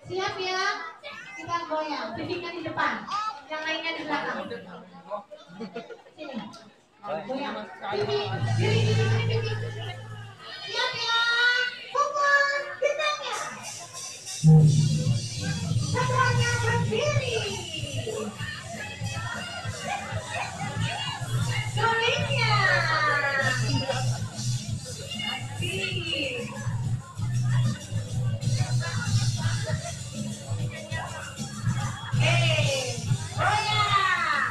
Siap ya? Kita goyang. Pipinya di depan. Yang lainnya di belakang. Sini. Goyang. Pipi. Diri, diri, diri, pipi. Siap ya? Pukul gendangnya. Semuanya berdiri. Sulingnya. Asik. Goyang.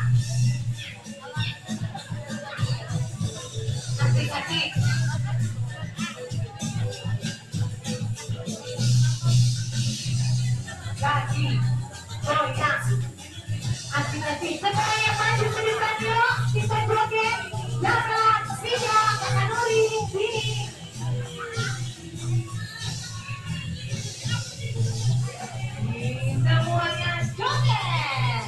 Asik-asik. Kaki. Goyang. Asik-asik. Semuanya maju ke depan yuk. Kita joget. Jangan. Tidak. Kakak Nuri. Sini. Semuanya joget.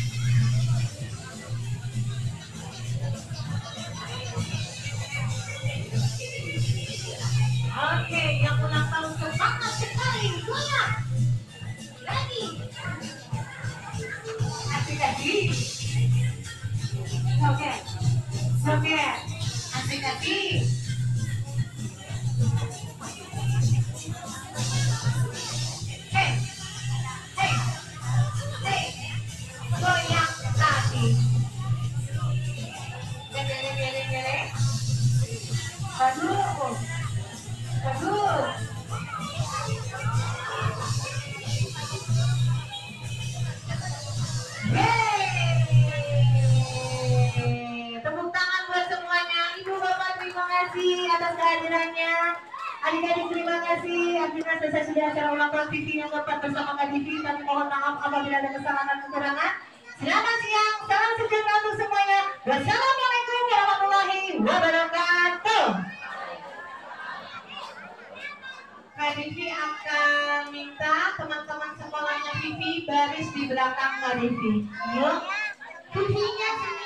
Oke, yang ulang tahun semangat sekali. Goyang. Lagi. Asik-asik. Joget. Joget. Asik-asik. Hey. Hey. Hey. Goyang kaki. Gele-gele-gele. Bagus. Bagus. Yeay. Tepuk tangan buat semuanya. Ibu Bapak terima kasih atas kehadirannya. Adik-adik terima kasih. Akhirnya selesai sudah acara ulang tahun TV yang keempat bersama Kak Divi. Kami mohon maaf apabila ada kesalahan dan kekurangan. Selamat siang, salam sejahtera untuk semuanya. Wassalamualaikum warahmatullahi wabarakatuh. Kak Divi akan minta teman-teman sekolahnya Vivi baris di belakang Kak Divi. Yuk, Vivinya